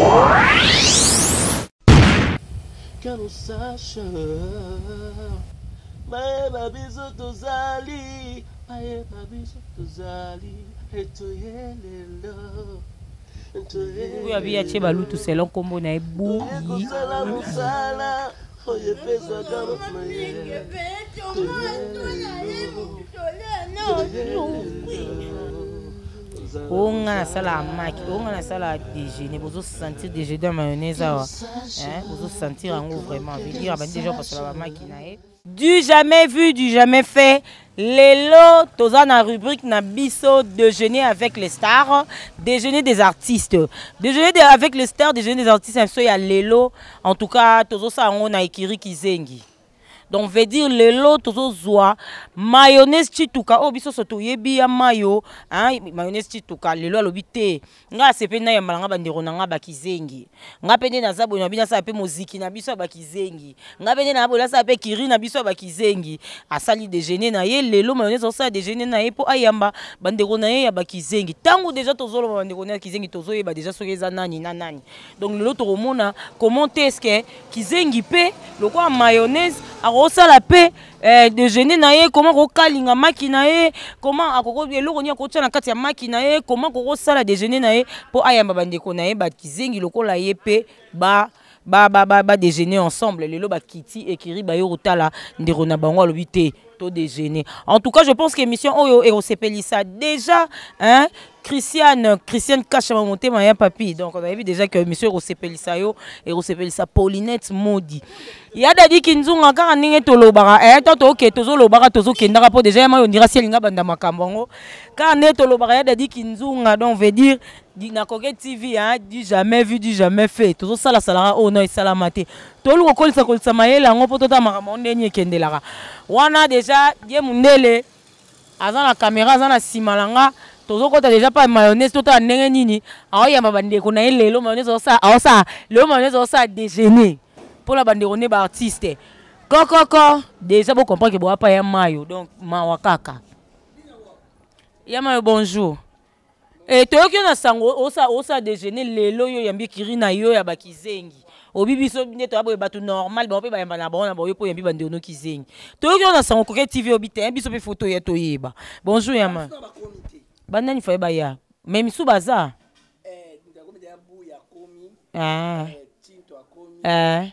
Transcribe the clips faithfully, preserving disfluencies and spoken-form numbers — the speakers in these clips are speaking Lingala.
Qu'à nous sache, maë babiso tozali, maë babiso tozali, et toye lelo. Oui, il y a des gens qui sont comme na ebu. On a la maki, on a la déjeuner, vous sentir déjeuner de mayonnaise, hein, vous sentir en haut vraiment, veut dire ben déjà parce que la maki nae. Du jamais vu, du jamais fait. Lelo, toza na rubrique na biso déjeuner avec les stars, déjeuner des artistes. Déjeuner de, avec les stars, déjeuner des artistes, il y a Lelo. En tout cas, tozo sa on a Ikiri Kizengi. Donc, veut dire lelo tozo zoa mayonnaise chituka o biso soto yebi ya mayo, hein, mayonnaise chituka lelo alobite. Nga sepe na ya malanga bandero na nga bakizengi. Nga pende na zabo na bina sa pe muziki na biso bakizengi. Nga pende na bola sa pe kiri na biso bakizengi. Asali déjeuner na ye lelo mayonnaise osa déjeuner na ye po ayamba bandero na ye ya bakizengi. Tango déjà tozo lo bandero na kizengi tozo ye ba déjà sokeza nani na nani. Donc lelo to romona comment est-ce que kizengi pe lokwa mayonnaise osa la paix eh, déjeuner na ye comment ko kalinga maki na ye comment akoko eloko nya ko tsana kati ya maki na ye comment ko sala déjeuner na ye po ayamba bandeko na ye ba kizengi lokola ye pe ba ba ba ba, ba déjeuner ensemble lelo ba kiti ekiri ba yo rotala ndero na bango lobité to déjeuner. En tout cas, je pense que l'émission Oyo et Osepelisa déjà hein Christiane Christiane cache ma montée ma papi. Donc on a vu déjà que monsieur Osepelisa yo et Osepelisa Paulinette Modi. Il y a des qui nous ont encore ninge tolobara eh to to ke tozo lobara tozo kendara po déjà ma on dira si linga banda makambongo. Car ne tolobara il y a des qui nous ont donc veut dire na Koke T V hein du jamais vu du jamais fait. Tozo sala sala o no salamate. Tolu ko kolisa kolisa mayela ngo poto ta makamonde nye kendelara. Wana déjà die mundele azana caméra azana simalanga tozo kota déjà pas mayonnaise tota ndenge nini aoyamba bandeko na lelo mayonnaise osa osa le mayonnaise osa déjeuner pour la bandeko ne ba artiste kokoko déjà vous comprendre que boa pas ya mayo donc mawakaka ya mayo bonjour et toyoki na sango osa osa déjeuner lelo yo yambi kirina yo ya bakizengi obibi so nde to abo batu normal ba pe ba yamba na bona ba yo po yambi bandeko no kizengi toyoki na sango Koke T V obite biso pe photo ya toyeba bonjour ya ma banda ni faye baya même sous baza eh ndako de abu ya komi ah tinto akomi eh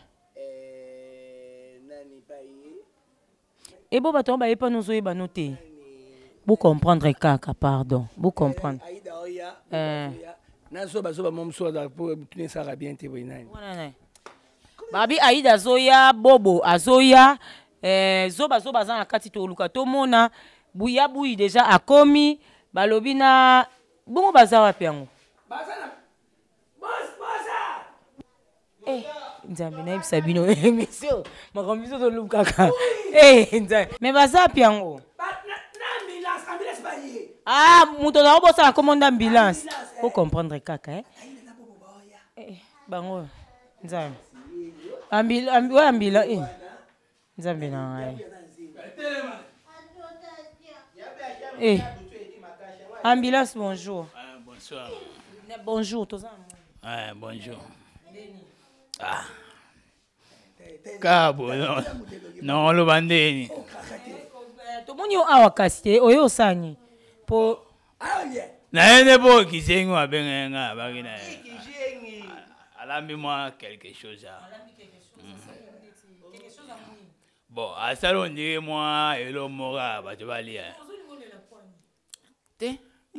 nani baye et bo bato ba yepa nozo yeba noté vous comprendre kaka pardon vous comprendre aida oya eh nazo bazo ba momso da pour tenir ça bien te boinani voilà babi aida zoya bobo azoya eh zoba zoba za na kati to luka to mona buya buyi déjà akomi balobina bongo baza wapi yango bazana boss bossa eh nzambe na ibisa bino emission makambiso to lukaka eh nzambe mais baza wapi yango na ambulance ambulance baye ah muto na bossa commande ambulance faut comprendre kaka eh eh bango nzambe ambulance ouais ambulance eh nzambe na ngai eh ambulance, bonjour. Ah, bonsoir. Bonjour, tous ah, bonjour. Ah. Cabo, non. Non, le bandeni. Tout le monde a un casté, oyo sani. Po. Naende po kizengo abenga bagina. Alambi-moi quelque chose. Bon, à ça on dit moi et le mora, bah tu vas lire. Te?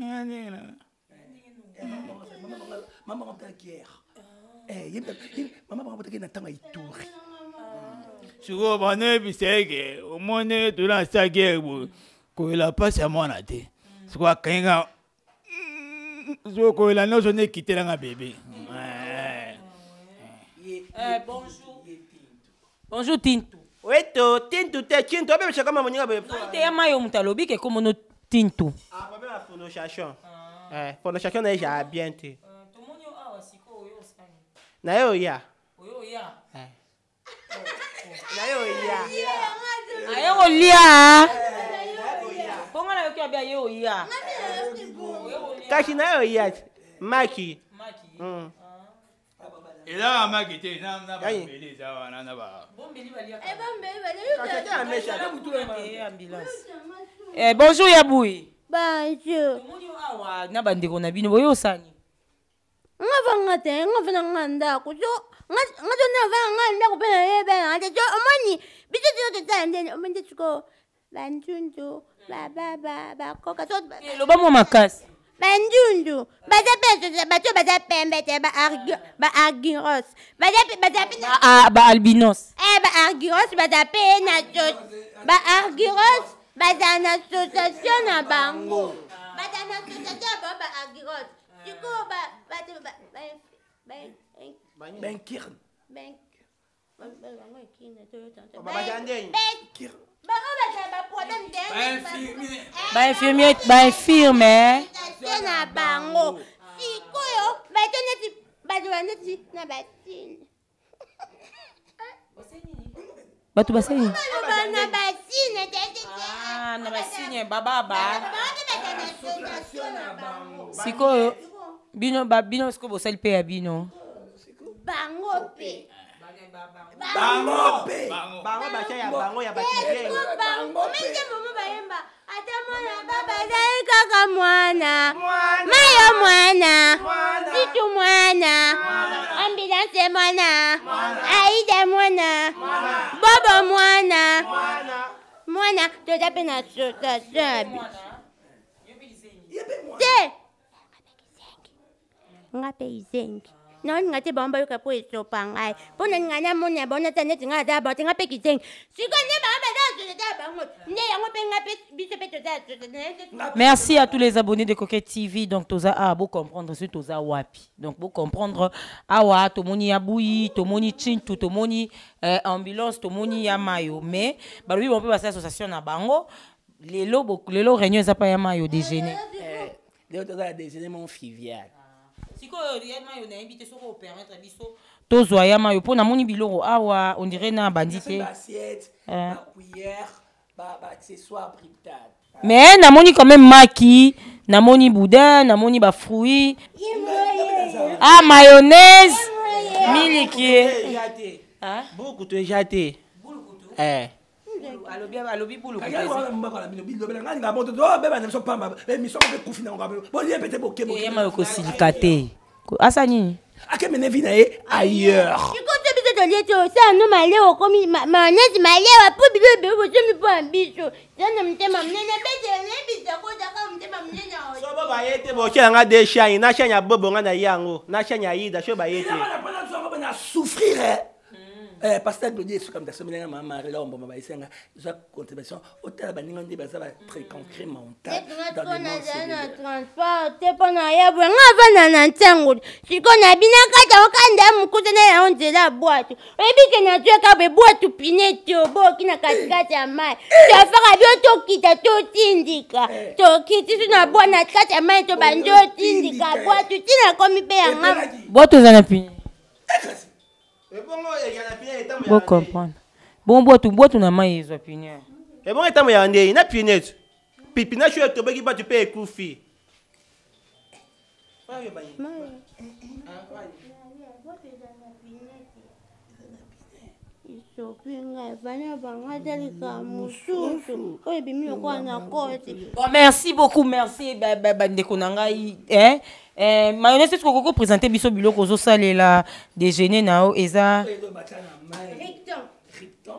Maman m'a guerre. Eh, maman m'a dit na tanga ituri. Sugo bane bisege, o mone to la sa guerre ko la passe à mon até. Sugo kenga. Sugo ko la no sonne quitter la bébé. Eh bonjour. Bonjour Tinto. Weto, Tinto te Tinto abe chaka mama nyinga be. Te ya mayo mutalobi ke comme no Tinto. Ah, pas la fondation. Eh, fondation na ja bien te. To monyo awa siko oyo sani. Na yo ya. Oyo ya. Eh. Na yo ya. Ayo lia. Ponga na yoki abia yo ya. Kashi na yo ya. Maki. Maki. Mm. Et là, on m'a quitté. Non, non, pas belé, ça va, non, pas. Eh, bonjour, Yaboui. Bonjour. Na bande ko na bino boyo sani. Nga vanga te, nga vanga nganda ko. So, nga nga so na vanga nganda ko pena yebe. Ate so omani, biso so to tande, omani tsuko. Banjunju, ba ba ba ba ko ka so. Eh, lo ba mo makasi. Banjunju, ba za peso, ba to ba za pembe te ba argi, ba argiros. Ba za ba za pe Ah, ba albinos. Eh ba argiros ba za pe na so. Ba argiros, ba za na association na bango. Ba za na association ba ba argiros. Siko ba ba ba ba ba Ben Kirn. Ben ba ba ngo ikine to yo tanto. Ba jandeng. Ben Kirn. ba ngo ba za ba problem den. Ba infirmier, ba infirmier. Na bango. Siko yo ba to neti ba do neti na batini. Batu baseni. Ba na batini tete. Ah, na basini baba ba. Ba ba na association na bango. Siko bino ba bino siko bo sel pe ya bino. Bango pe. Bango pe. Bango ba ya bango ya batijeng. Bango mende momo bayemba. Ata mwana baba zai kaka mwana. Mayo mwana. Situ mwana. Ambulance mwana. Aida mwana. Bobo mwana. Mwana. Toza pe na association. Te. Ngape izengi. Non ngate bomba yuka po isopa ngai. Pona ngana mona bona tane tinga da ba tinga pe kiteng. Siko ne ba ba da so da bango. Ne yango pe ngape biso pe to da. Merci à tous les abonnés de Coquette T V. Donc toza a beau comprendre ce toza wapi. Donc beau comprendre awa tomoni yaboui, tomoni chintu, tomoni euh, ambulance, tomoni yamayo. Mais ba lui on peut passer association na bango. Lelo lelo réunion za pa yamayo déjeuner. Eh, lelo toza déjeuner mon fivial. Siko yama yo na invité soko permettre biso tozwa yama yo pona moni biloko awa on dirait na bandité assiette, ba cuillère, ba ba accessoire brictade. Mais na moni quand même maki, na moni boudin, na moni ba fruits. Ah mayonnaise, miliki. Hein? Beaucoup de jaté. Eh. Alobi alobi bulu Kaya ko mba ko la bino bilo bela ngani ngabo to be ba nemso pamba be mi so ko kufina ngabo bo lié pété bo kebo yama yo ko silikate asa nini ake mene vina e ailleurs Siko to biso to lié to sa no male o komi mayonnaise male wa po bilo be bo so mi po ambiso. Zana mtema mnene bete ne biso ko ja ka mtema mnene o. So ba yete bo chela nga de shine na shanya bobo nga na yango na shanya yida so ba yete. na souffrir hein. Eh, pasteur Claudie est comme ça, mais là, maman, là, on va essayer de contribution. Autant la bannière de basa très concrètement. Dans le transport, t'es pas na ya bwa nga va na ntango. Siko na bina kata okanda mukuta na on de la boîte. Ebi ke na tu ka be boîte pinete obo kina katikati ya mai. Tu afaka bio to kita to tindika. To kiti na boîte na kati ya mai to banjo tindika. Boîte tina komi pe ya nga. boîte za na pini bon comprendre bon boîte boîte na mai zo pini et bon etamo ya ndei na pinete pipi na chou to bagi ba tu pe ekufi. Bon, merci beaucoup, merci. Bandeko nangai, hein? Eh, mayonnaise, est-ce que vous présentez biso biloko zo salé la déjeuner nao eza. Ricton. Ricton.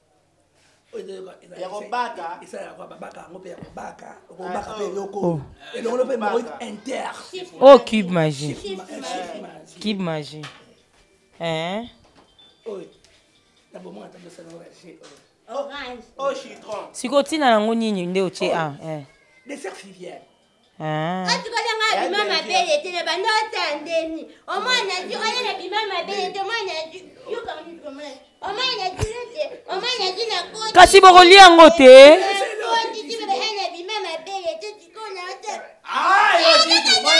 Ya robaka. Isa ya robaka, ngope ya robaka, robaka pe loko. Et le rôle pe Maurice Inter. Oh, cube magie. Cube magie. Hein? Oui. D'abord moi attends ça va chez Orange. Oh citron. Siko tina nango nini nde oche ah, eh. Dessert fivière. Ah. Ati ko nga bima mabele te na bando tandeni. O mwana ti ko na bima mabele te mwana ti yo ka ni ko mwana. O mwana ti te, o mwana ti na ko. Kasi bokoli yango te. Ko ti ti be na bima mabele te ti ko na te. Ah, yo ti ko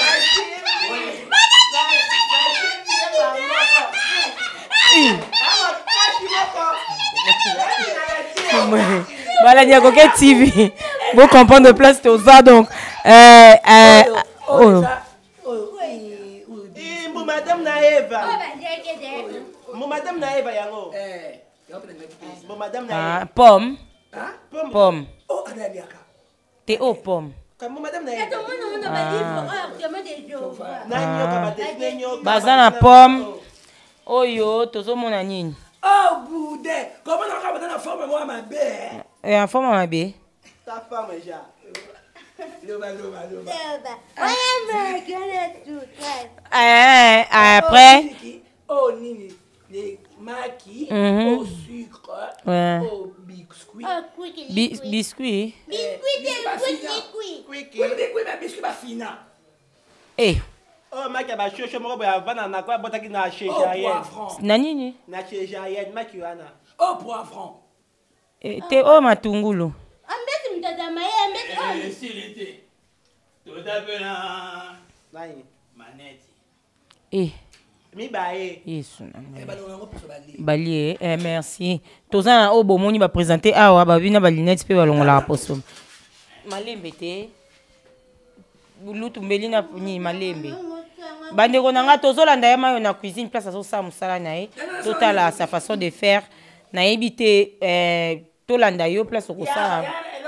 Voilà, il y a Coquette T V. Vous comprenez de place de ça donc. Euh, euh, oh. Madame Naeva. Oh, bah, j'ai que des. Mon Madame Naeva, yango. Eh, Mon Madame Ah, Naeva. pomme. hein? Pomme. Oh, Ananiaka. T'es au pomme. Mon Madame Tout Naeva. le monde a dit, oh, comment des jours. Nanyoka, badesine nyoka. Baza na pomme. Oyo, tozomona nini? Oh, boudin. Comment on a dans la forme, moi, ma belle? Eh, en forme ma bé. Ta femme, ja. Loba, loba, loba. Ouais, mais quelle tout. Eh, après. Oh, Nini. Les maquis Mhm. au sucre, Ouais. au biscuit. Oh, quick, Bi- biscuit. biscuit. Biscuit, biscuit, quick, biscuit. quick. Quick. Oui, biscuit, mais biscuit, pas fina. Eh, Oh, maki ya bashosho moko boya vana na kwa botaki na Oh, shejayen. poivron. na nini? Na shejayen maki wana. Oh, poivron. Eh, te o matungulu. Ambesi mtazama yeye, ambesi. Oh, Silité. Tout à fait là. Nani? Manette. Eh, Mi bae. yesu na Eh, ngai. ben, on a pour bali. Balie, eh, merci. Toza na o bomoni ba présenter awa ba bina ba lunette pe balongola poso. Malembe te. Bulutu mbeli na puni malembe. Bandeko na nga tozolanda ye mayo na cuisine place azosala mosala na ye totala sa façon de faire nayebi te eh, tolanda yo place okosala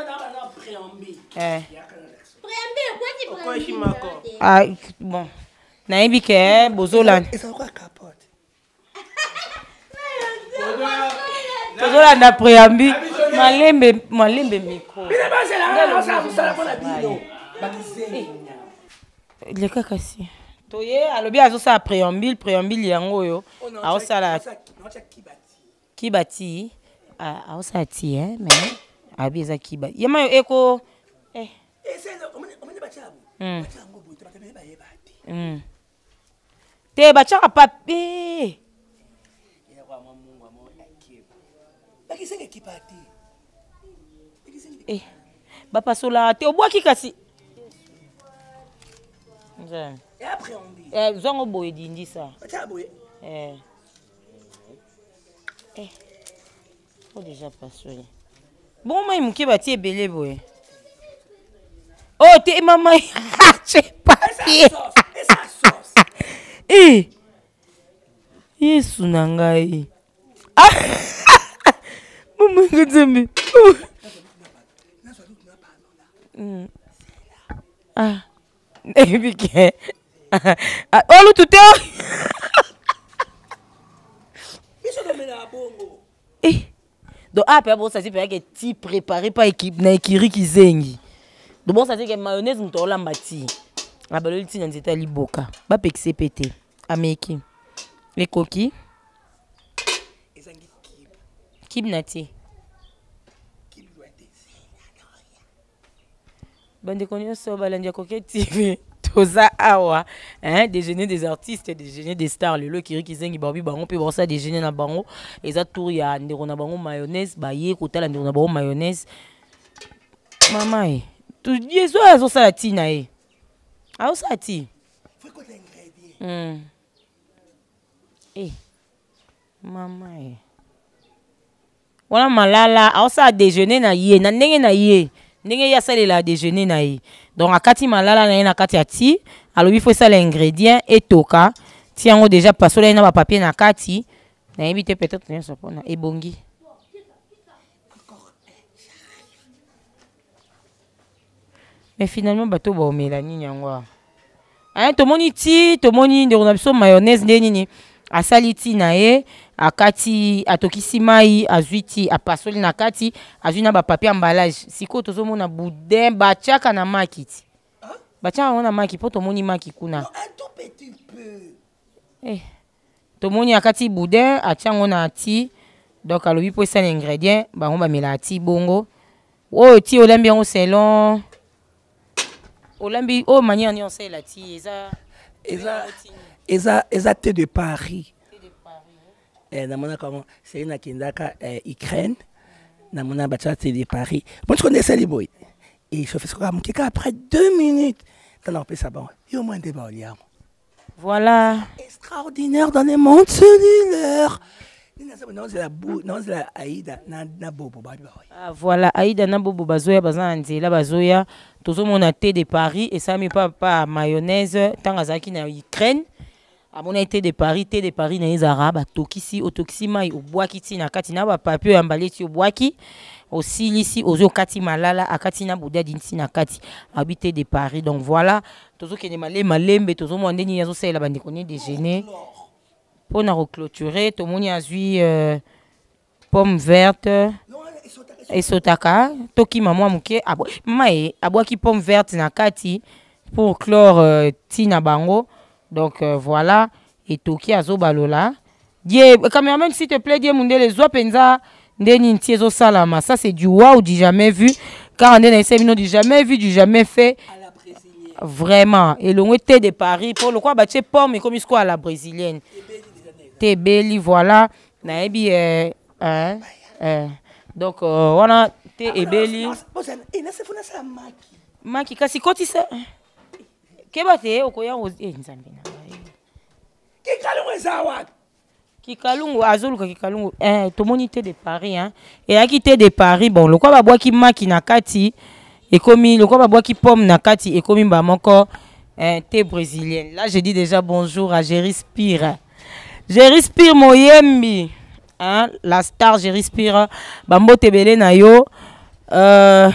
eh. préambule, quoi tu Oko shimako. Ah, bon nayebi ke bozolanda Et ça, quoi, capote? tozolanda préambi malembe malembe micro Mais là-bas, c'est là, ça, ça, ça, pour la bino. leka kasi toye alobi azosala préambile préambile yango oyo aosala kibati ah, aosala ti eh, mais abi eza kibati ye mayo eko eh. Mm. Mm. te batiaka pape eh. bapasola te obwaki kasi eh, zongo boye dindisa eh. Eh. Oh, déjà passolé bon mai moke batie ebele boye oh te mama che papier eh yesu na ngai mama nzambe ah ebike olutu te eh donc après bon ça c'est pas que ti préparé pas équipe na écurie qui zengi donc bon ça c'est que mayonnaise muto olamba ti abaloli ti na nzeta liboka ba pekise pété ameki ekoki kib na ti bandeko nyonso balandi akoki tv toza awa hein, déjeuner des artistes déjeuner des stars lelo kiri kizengi babi bango pe bosa déjeuner na bango eza tour ya ndeko na bango mayonnaise baye kotala ndeko na bango mayonnaise mama e tu yeso azosala ti na ye aosala ti mm. Eh mama e wana malala aosala déjeuner na ye na ndenge na ye ndenge ya salela déjeuner na ye donc akati malala na ye na kati ya ti alobi fo esala ingrédient etoka ti yango déjà pasola ye na bapapier na kati nayebi te peut-être nyonso mpona ebongi mais finalement bato baomela nini yango aye tomoni ti tomoni ndeko na biso mayonnaise nde nini asali ti na ye akati atokisi mai azwi ti apasoli na kati azwi na bapapier emballage sikoyo tozomona boudin batiaka na maki ti batiaka yango na maki mpo tomoni maki kuna eh. tomoni akati boudin atia yango na ti donc alobi mpo esala ingrédient bango bamela ti bongo oyo ti olambi yango selon olambi oyo manière ni osala ti eza eza eza eza thé de Paris. Eh, namona comment c'est une kindaka eh, Ukraine namona bacha thé de Paris bon tu connais ça les boys et je fais ce comme quelqu'un après deux minutes t'en as ça bon il y a au moins des baliens voilà extraordinaire dans les mondes cellulaires non c'est la boue non c'est la Aïda na na bobo ba ah voilà Aïda na bobo bazoya bazana nzela bazoya tozomona thé de Paris et ça met pas pas mayonnaise tanga zaki na Ukraine amona thé de Paris thé de Paris na ezara ba tokisi otokisi mai obwaki ti na kati na ba papier ya mbale ti obwaki osilisi ozo kati malala akati na boudin dinti na kati habité de Paris. Donc voilà tozo kene malé malembe tozo mo ndeni yazo sala bandi koni déjeuner pour na reclôturer to moni azui euh, pomme verte et sotaka toki maman muke abo mai abwaki pomme verte na kati pour clore euh, tina bango. Donc euh, voilà et toki azo balola die cameraman s'il te plaît die munde les zo penza ndeni ntiezo salama. Ça c'est du waouh du jamais vu car on est dans du jamais vu du jamais fait à la brésilienne vraiment. Et le thé de Paris pour le quoi bah c'est pomme mais comme il à la brésilienne thé belli voilà na ebi euh, hein euh, donc euh, voilà thé et belli maki kasi koti sa kebate okoya eh nzambe na kikalungu ezawa kikalungu azoluka kikalungu eh tomoni thé de Paris hein et aki thé de Paris bon le quoi ba boaki maki na kati et komi le quoi ba boaki pomme na kati et komi ba moko un thé brésilien. Là je dis déjà bonjour à Jerry Spire. Jerry Spire moyembi hein la star Jerry Spire bambo tebele na yo euh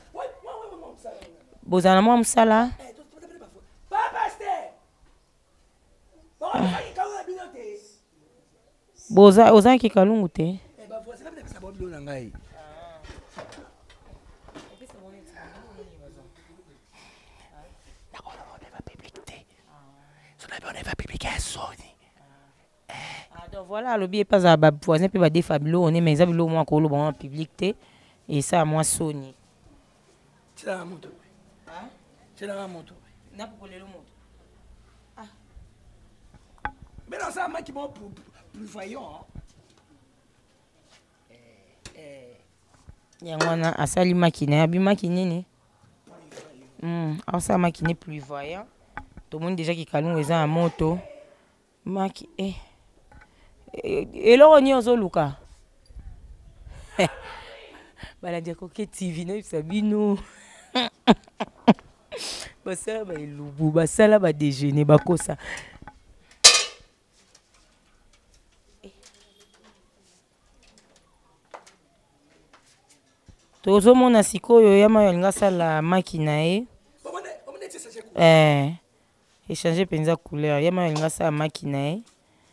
bozana mo msala boza oza kikalungu te donc voilà le billet pas à bab voisin peut ba défabilo on est mais zabilo moi ko lo bon public té et ça moi Sony c'est la moto hein c'est la moto na pour le moto ah mais non ça m'a qui bon plus voyant eh yangwana asali makine abi makine ni hmm asa makine plus voyant tout le monde déjà qui kalungu eza moto maki eh et là on y a zoluka bala dia ko ke T V no sabino basala ba lubu basala ba déjeuner bakosa tozo mona sikoyo yama yalinga sala makina e eh échanger penza couleur yama yalinga sala makina e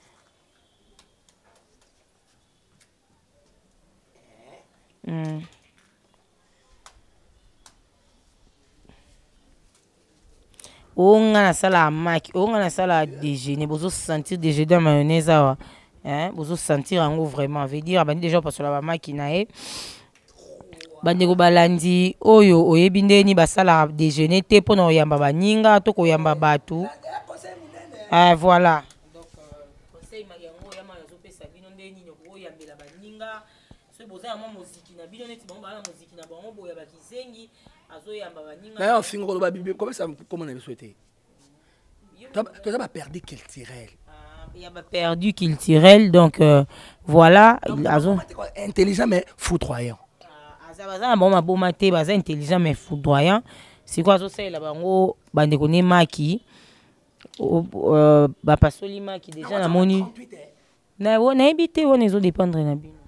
Mm. Onga na sala maki, onga na sala déjeuner, bozo sentir déjeuner de mayonnaise awa. Hein, bozo sentir en vraiment, veut dire bandi déjà parce que la maki na e. Bandi ko balandi oyo oyebi ndeni basala déjeuner te pona oyamba baninga to ko yamba batu. Ah voilà. Donc conseil mayango yama yazo pesa bino ndeni no oyambela baninga. Boza mo muziki na bino neti bango bana muziki na bango boya bakizengi azoyamba baninga na fingo ko ba bibi comment ça comment on a souhaité toi tu as perdu culturel ah il y a pas perdu culturel donc euh, voilà azo intelligent mais foudroyant ah azabaza bon ma boma te baza intelligent mais foudroyant c'est quoi ça c'est là bango bande kone maki euh ba pasoli maki déjà na moni na wona ebité wona ezo dépendre na bino.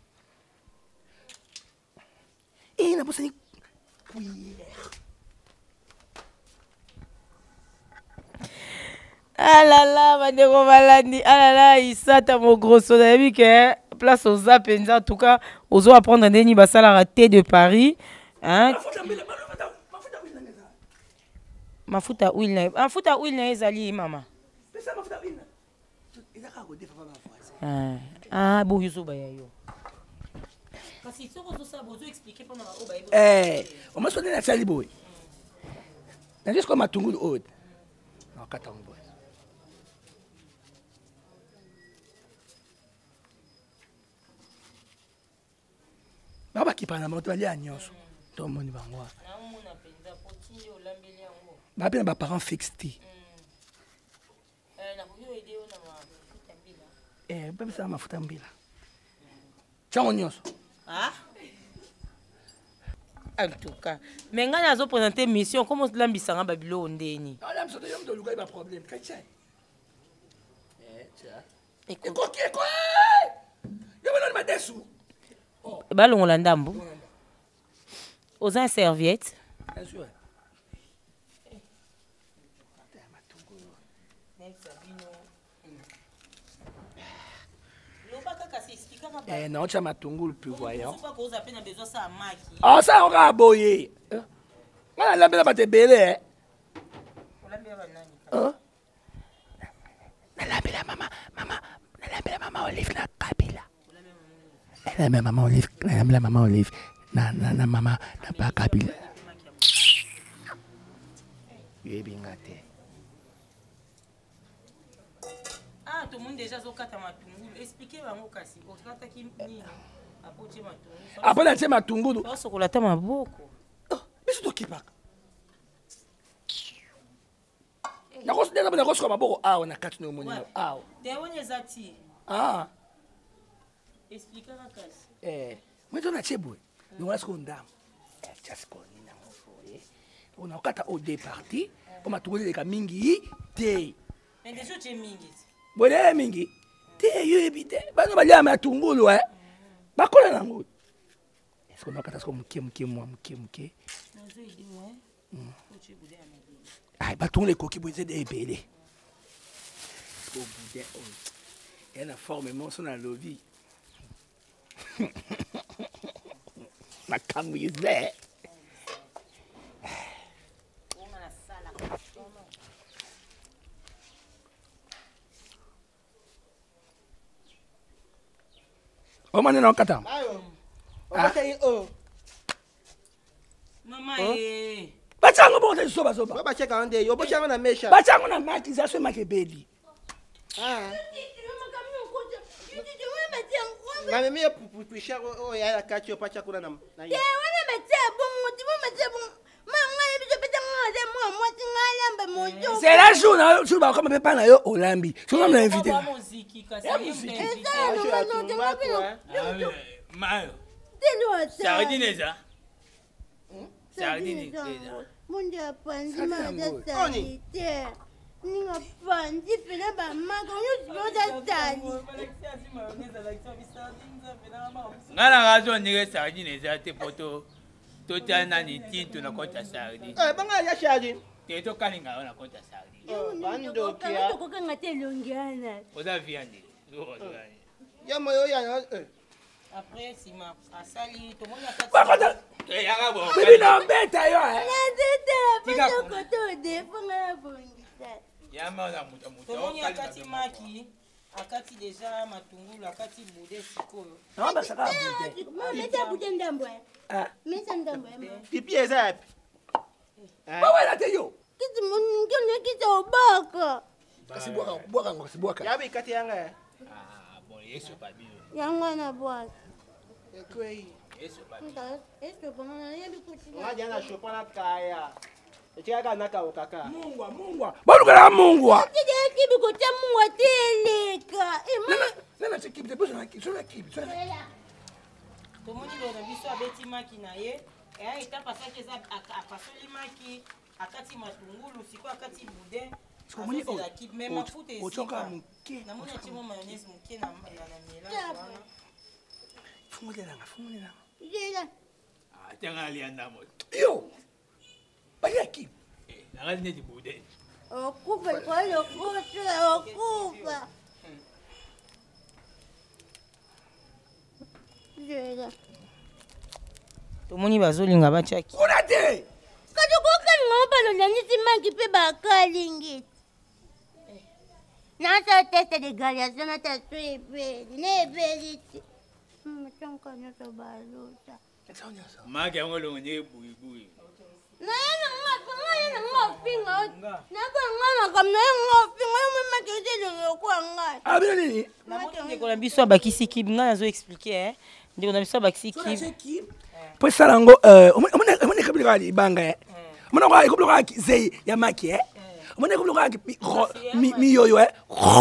Et la bosse ah là là, Mandeko Malandi, ah là là, il s'attend mon gros son ami que place aux appenza en tout cas, aux autres apprendre des basala raté de Paris, hein? Ma fout à huile, ma fout à huile n'est ali maman. Ah, ah, bon yuso ba yo. Eh, on m'a sonné la salle boy. Mais juste comme à Tungu haute. Non, quatre boy. Baba qui parle à moto ali à Nyonso. Tout le monde va voir. Ba bien ba parents fixés. Eh, ba ça ma futa mbila. Tiens Nyonso. Ah? En tout cas, mais quand on a présenté mission, comment l'ambisanga babilo ondeni? Non, là, je suis de problème. ekoki eko yo bana madesu balongola ndambo oza serviette bien sûr Eh, non, tu as ma tungulu plus voyant. Ah, ça, on va aboyer. On a la belle à te bêler. Hein? La belle maman, maman, la belle maman Olive na Kabila. La belle maman Olive, la belle maman Olive, na na na maman na pas Kabila. Oui, bien gâté. Ah, tout le monde déjà zokata matungulu. Expliquez bango kasi. Okata ki nini? Apoche matungulu. Après la ma tungulu. Parce que la tama boko. Mais c'est toi qui parle. Na kos na na kos ko maboko ah on a quatre no moni. Ah. Te wonye zati. Ah. Expliquez la kasi. Eh, moi on a chebwe. Nous on a ce qu'on dame. Eh, just qu'on ni na mofoye. On a okata au départi. On m'a trouvé les mingi té. Mais déjà tu es mingi. Bole mingi te yo ebite bano balia matungulu eh bakola nango est-ce qu'on a kata ko mukie mukie moi mukie mukie nazo idi moi ko tu bude ameli ai batung le koki boze de ebele ko bude on elle a formellement son alovi na kamuize Oh, man, non, kata. Mama, eh. Bachango bote soba soba. Baba cheka ande, yo bochanga na mesha. Bachango na maki za so make beli. Ah. Na mimi yo pupuisha o ya la kacho pacha kuna na. Te wana metia bongo, ti mo metia bongo. Mama ye bijo peta ngade mo mo ti ngala mojo. C'est la journée, tu vas comme papa na yo Olambi. Tu vas me inviter. Musique kasi. Mayo. Telo Sardine eza. Sardine eza. Mundi apandi maza salite. Ninga pandi pena ba maga yo yoda tali. Ngana gazo nige sardine eza te poto. Tota na ni tinto na kota sardine. Eh banga ya shadi. Te to kalinga na kota sardine. Bando Kia. kia. Ko kanga te longiana. Oza viande. Zo oza. Ya moyo ya eh. Après si ma asali to mona kati. Bakota. Eh yanga bo. Bibi na beta yo eh. Na tete pa ko to de fonga bongisa. Yama na muta muta. To mona kati maki. Akati déjà matungulu akati bude sikoyo. Non, bah ça va bouder. Mama meta bude ndambo. Ah. Meta ndambo. Pipi eza yapi? Ba wala te yo. Kiti mun ngene kiti obaka. Kasi boka boka ngo kasi boka. Ya bi kati yanga ya. Ah bon, yeso pa bio. Yanga na bwaka. Ekwei. Yeso pa. Est-ce que pendant la vie continue? Nga jana chopana kaya. Echika naka okaka. Mungwa mungwa. Baluka mungwa. Tide kibi ko tamu teleka. E mama Nana c'est qui te pose na qui sur la qui. To moni do na biso abeti maki na ye. E eta pasaki za apasoli maki akati matungulu siko akati bude. Moni o. Même mafuta esi. Ochoka muke. Na moni atimo mayonnaise muke na na miela wana. Fungule na fungule na. jela. Ah tanga alianda mo. Yo. Baya qui? Eh, na ngani di bude. Okufa kwa hiyo kufa okufa. Jela. Tomoni bazolinga bachaki. Kuna te. Kajo koka ngoba lo nyanisi mangi pe bakalingi. Nasa teste de galiazione na taswepe. Ne beliti. Mchonka nyoto baluta. Mage yango lo nye bui bui. Na yana ngapa ngaya na ngopinga. Na ba ngama kam na ngopinga yo mema keze lo kwa ngaya. Ah bien nini? Na moni ndeko na biso abakisi kib nga nazo expliquer eh. Ndeko na biso abakisi kib. Po salango euh omone omone kabila ali banga eh. Omone kwa ikublo kwa zei ya maki eh. Omone ikublo kwa mi mi yoyo eh.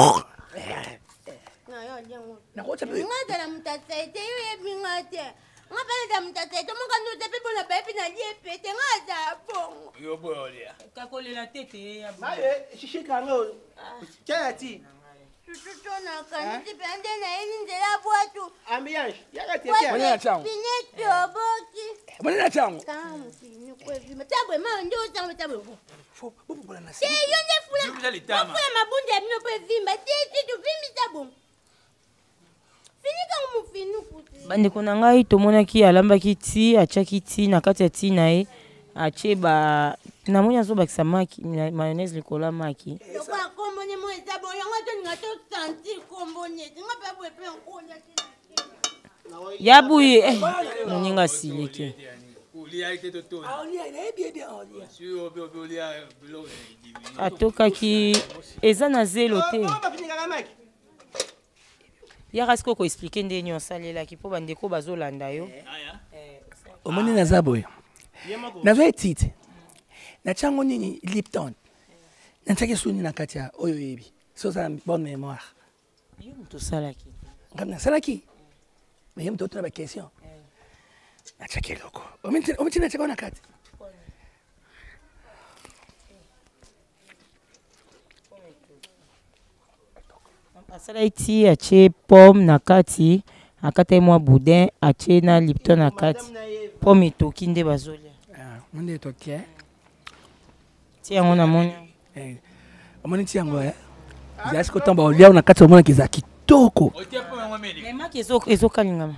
Na yo jengo. Na kocha pe. Ngata la mtasaite yo ye bingate. Ngapele da mtasaite mo kanu te pepo na pepi na die pete ngata pongo. Yo boya. Kakolela tete ya Maye shishika ngo. Chaya ti. tututona kaniti pende na yini ndela bwatu. Ambiance. Yaka tete. Mwana changu. Pineti oboki. Mwana changu. Kama fini kwa vima. Tabwe ma ndio changu tabwe. Fo, bobo bola na Te yonde fula. Fula mabunde ya bino kwa vimba. Te tu vimbi tabwe. Fini kama mufinu kuti. Bandeko na ngai tomonaki alambaki ti atiaki ti na kati ya ti na ye atie ba namoni azobakisa maki mayonnaise likolo ya maki Lokwa kombo ne mo eza bo yango to ninga to sentir kombo ne nga pa bo epe nkonya ya buyi eh moninga sileke atokaki eza na zelo te yaka siko koexplike ndeni osalelaki mpo bandeko bazolanda yo omoni naza boye nazo etite natiango nini Lipton natiaki suni na kati ya oyo oyebi so oza na bonne mémoire yo moto osalaki ngambi nasalaki me ye moto otuna baquestion natiaki eloko omiti natiaka na kati asalaki ti atie pomme na kati akata ye mwa boudin atie na Lipton na kati pomme etoki nde bazolia monde etoki ti yango namoni omoni ti yango ezala siko ntango baoliao na kati omonaki eza kitoko maki ezokalingama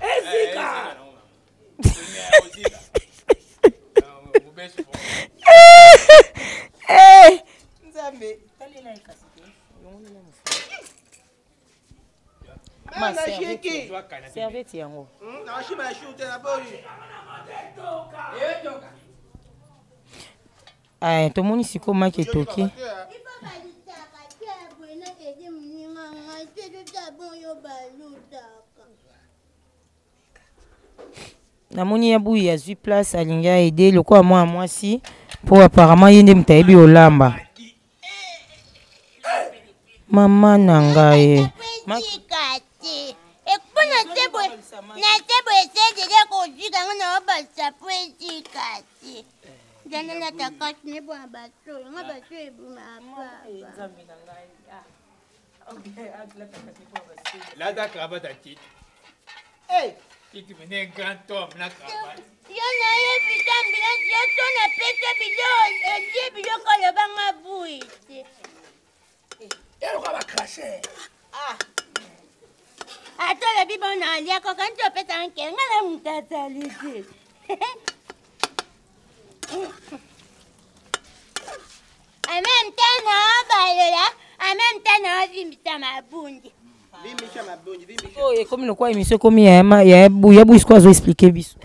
nzambe serviette yango aya tomoni siko maki etoki namoni ya buyi azwi place alingi aide lokola mwana mwasi mpo apparemment ye nde moto ayebi olamba mama na ngai ekupona tebo na tebo esedele kozwika ngo na obalisa po ezikati jana na takasi ne bona bato nga bato ebuma apa Là, cravate à titre. Hey! Qui te menait un grand homme, la cravate. Yo na ye bitambila yo to na pete bilo elie bilo ko le banga buiti. elo ka bakrashe Ah. Ato le bibo na alia ko kan to peta anke ngala mutata lidi. En même temps na balola, en même temps na vimbita mabundi. Vimbisha mabundi, vimbisha. Oh, ekomi lokola émission ekomi ya buyi siko azoexplike biso.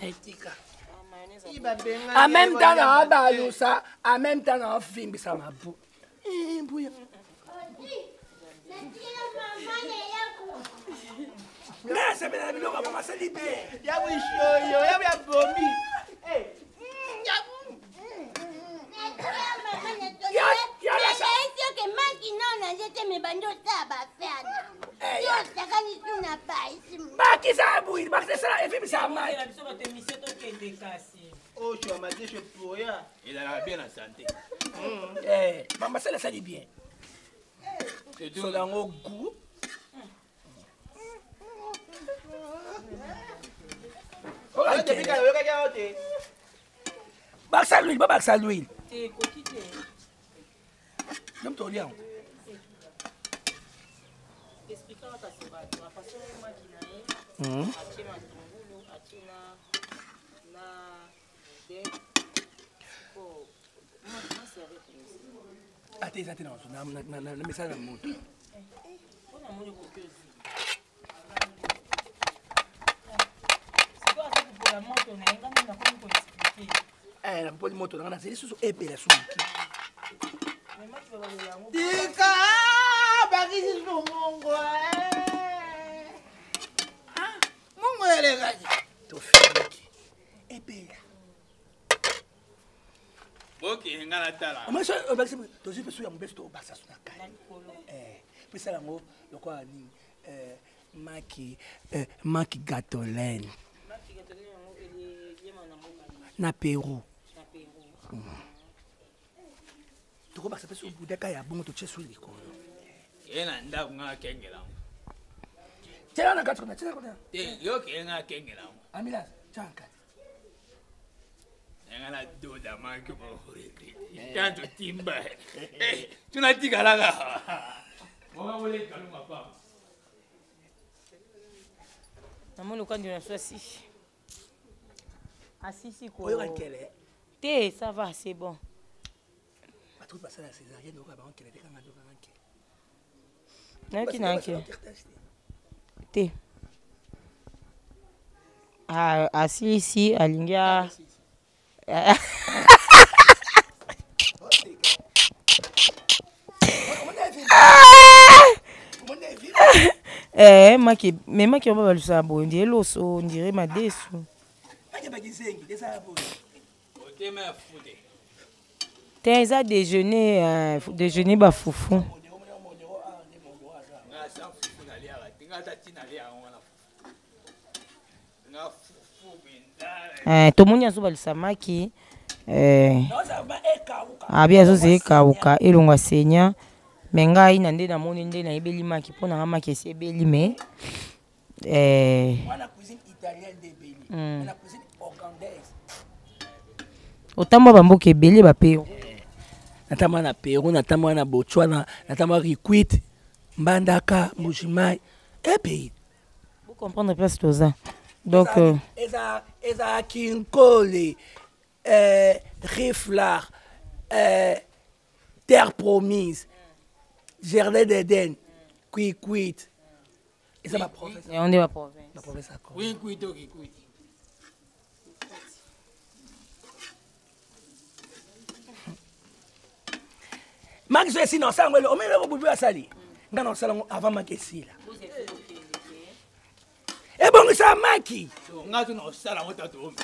en même temps na balusa en même temps na ofimbisa mabu mbuya nasebela biloko bamasali be Ya wishoyo, ya ya bomi. Hey. bakisa buyi bakisala efimbisa mai Oh, je suis dit, je pourrais. Il a bien la santé. eh bamasala sali bien C'est tout. so dango goût bakisa l'huile babakisa l'huile nem tolia Mhm. ate eza te na misala na moto na mpoli moto nanga nazeli susu epela suki Tika, bakisi sumungu. Mungu elegaji. tofiki epela Ok, ngana tala. omaso obakisi tozwi mpe su ya mobeso tobakisa su na kani pesala yango lokola nini maki maki gatolene na Peru tokobakisa mpe su budaka ya bongo totie su likolo kena ndako nga kengela. Tela na katuna, tela kuna. Te yo kenga kengela. Amila, chanka. Nga na doda maki mo. Tanto timba. Tunatika laga. Mwa wole kaluma pa. Namoni quand on a soit si. Ah si si quoi. Oyo kele. Té, ça va, c'est bon. Ba tout passer la césarienne oka ba on kele kanga doka nké. Naki naki. Té. Ah ah si si alingia. Eh, maki, mais maki on va le savoir. On dirait l'os, on dirait ma dessous. Maki ba kisengi, desa hapo. Ote ma fude. T'es ça déjeuner, euh, déjeuner ba foufou. Nga sa fufu na lia, tinga ta tina lia ngona. Nga fufu binda. Eh, to munya zo ba le samaki. Eh. Non ça va ekauka. Abi azo ze kauka elongwa senya. Menga ina nde na moni nde na ebeli maki pona nga maki esi ebeli me eh wana cuisine italienne de Beli na cuisine organdaise otamba bamboka ebeli ba Pérou natamba na Pérou natamba na Botswana natamba Rikwit Mbandaka Mujimai et puis vous comprendre place toza donc eza eza Kinkole euh Riflar euh Terre Promise Jardin d'Éden, Kwit-Kwit. Et ça ma province. Et on est ma province. Ma province à quoi? Oui, Kwit, ok, Kwit. Max, je suis dans ça, on met le boubou à Sali. Dans le salon avant ma question. Et bon, ça maki. On a tout dans le salon, on a tout.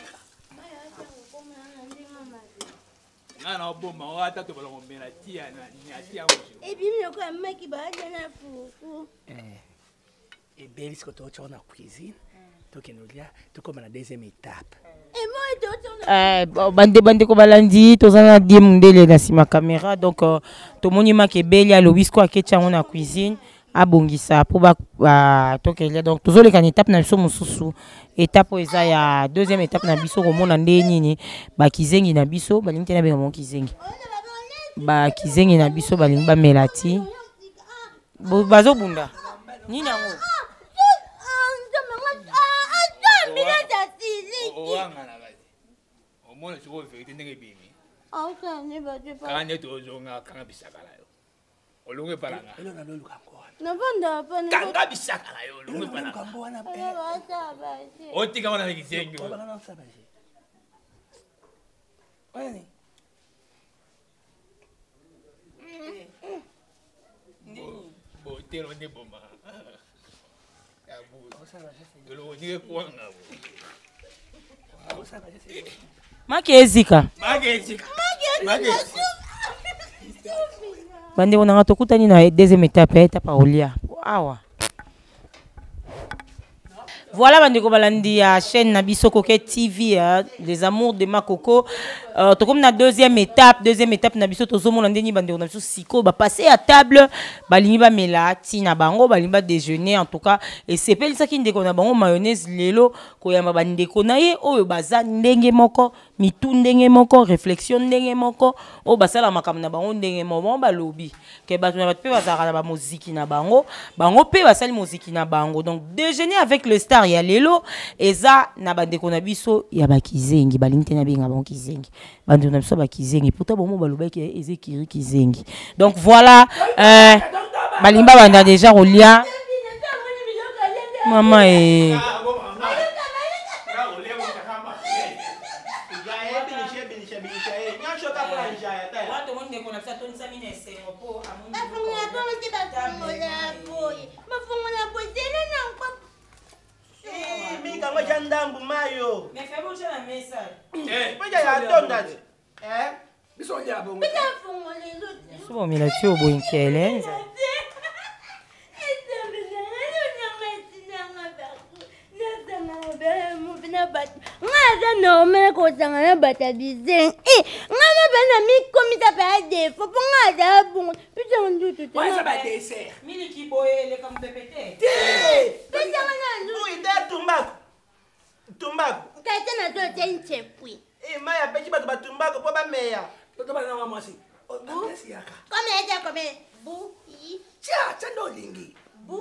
Ngana oboma wata to balongo mena tia na nyatia mo. Et puis me ko maki ba na fufu. Eh. Et Beli ce que tu as na cuisine. To kenolia, to comme la deuxième étape. Et moi to to eh bande bande ko balandi to zana die mundele na sima caméra donc to moni maki Beli alobi ko akecha na cuisine abongisa po ba to kelia donc to zole kan étape na biso mususu. Étape eza ya deuxième étape na biso komona nde nini ba kizengi na biso balingi tena benga mo kizengi ba kizengi na biso balingi ba melati bazo bunda nini yango Oangana bazi. Omona siko vérité ndenge bimi. Aka ne ba je pa. Kanye to zonga kanga bisakala yo. Olunge palanga. Elo na lolu kanko. Na banda pa ne. Kanga bisakala yo olunge palanga. Kanko wana. Ba sa ba je. Oti kama na kizengi. Ba na sa ba je. Wani. Bo telo ne bomba. Ya bu. Dolo ni ko nga bu. maki ezika Maki ezika. Maki ezika. bande on a tokutani na deuxième étape étape olia awa. Voilà, bandeko balandi ya chaîne Nabiso Coquet T V, hein, les amours de Makoko. Euh, comme la deuxième étape, deuxième étape Nabiso tozomo landeni bandeko Nabiso siko ba passer à table, balini ba melati na bango, balini ba déjeuner en tout cas et c'est pel ça qui ndeko na bango mayonnaise lelo ko yamba bandeko na ye oyo baza ndenge moko, mitu ndenge moko, réflexion ndenge moko, o basala makambo na bango ndenge moko ba lobi. Ke ba tuna ba pe bazaka na ba muziki na bango, bango pe basali muziki na bango. Donc déjeuner avec le star ya lelo eza na bandeko na biso ya bakizengi balinite na benga bango kizengi bandeko na biso bakizengi pourtant bon balobaki eze kiri kizengi donc voilà euh balimba banda déjà rolia mama et Kama jandambu mayo. mais fais bon la message Eh, pas ya tonda. Eh? Biso ya bongo. Pita fungo le lo. so bon melati o boinkele Ngaza no me ko sanga na bata bizeng. Eh, ngama bana mi komi ta pa defo po nga da bon pesa ndutu te Ouais, ça va dessert. Mili qui boye le comme pépé. pesa nga ndutu Oui, t'es tumbako. Tumbako. kata na to te nchepui Eh, maya pechi bato ba tumbako po ba meya. Toto bana mama mwasi. Oh, merci yaka. comme eta comme bu yi Tia, tia ndo lingi. bu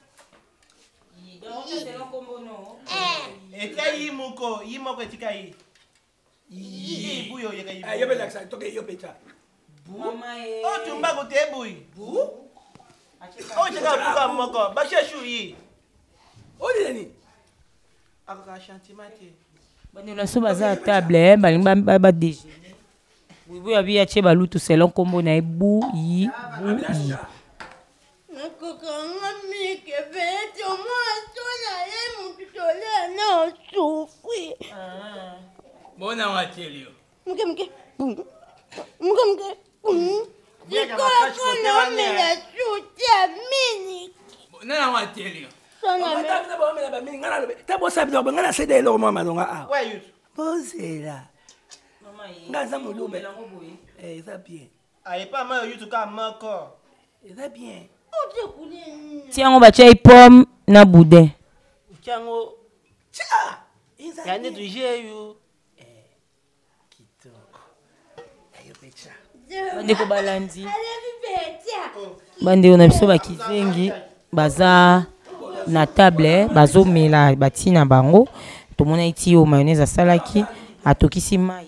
Donc c'est un combo non. eh Et t'es yi muko, yi moko etika yi. Yi buyo yeka yi. Eh, yo be laksa, toke yo pe tia. Maman est. Oh, tumbako te buyi. Bu? Oh, cheka buka moko, ba sheshu yi. Oh, di nani? Aka chantimate. Bande la soupe à table, balimba ba ba déjeuner. Oui oui abi ya che balu tout selon combo na bu yi bu yi. nakokanga mi ke bete mo to na ye mutu to le na souffrir Bona watelio. muke muke muke muke Viens, Sikola Gabacache, kono côté omela wane. suti ya mini Bona watelio. sona me Mata ba mela ba mingi ngana lobe. Ta bo sabi ba ngana sede lo mama longa ah. Ouais, you. Bozela. Maman est. Ngaza mulube. Eh, ça bien. Aye pa ma you to ka moko. Ça bien. ote kule Tiens on va chai pomme na boudin. Chango. Tia. Iza. Yani tu je you. Kitoko. Ayo pe tia. Bande ko balandi. alevi betia Bande on a biso ba kizengi baza na table bazo mela batina bango. To mona iti o mayonnaise a salaki atokisi mai.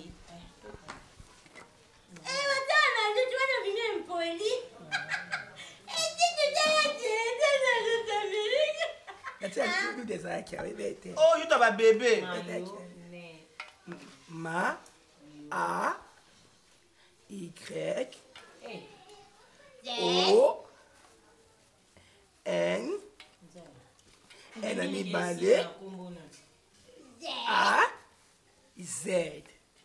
eh watana ndutu wana vime mpoli eh titu tena tena na tutabirika Tia kidu desa kia bete. Oh, you to ba bébé. Ma A Y O N N ami bale A Z.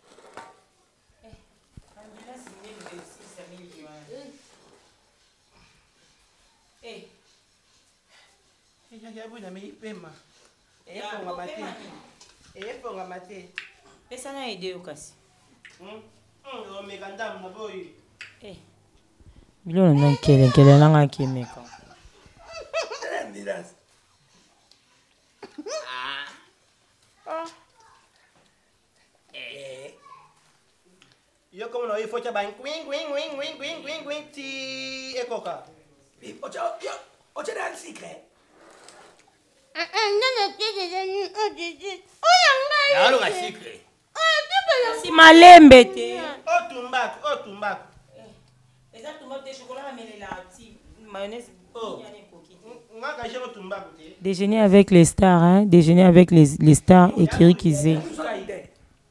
Ya ya bu na mi pema. Eh, fonga mate. Eh, fonga mate. Pesa na idée okasi. Hmm. Hmm, o me kandam na boy. Eh. Bilo na nkele nkele nanga kimeka. Miras. Yo como no ifo cha ban queen queen queen queen queen queen queen ti ekoka. Ocha yo ocha dan secret. ah ah nana tete tete otete oya ngai Ya lo ga secret. ah tipe ya Si malembe te. O tumbako, o tumbako. Eza tomate de chocolat amelela ti mayonnaise. Oh. Nga ka jero tumbako te. Déjeuner avec les stars, hein? Déjeuner avec les, les stars et Kiri Kizé. Sura ide.